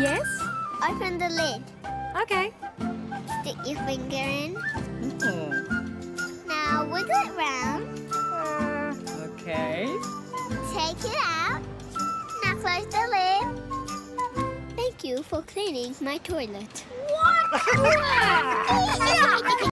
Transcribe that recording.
Yes? Open the lid. Okay. Stick your finger in. Hmm. Now wiggle it round. Okay. Take it out. Now close the lid. Thank you for cleaning my toilet. What?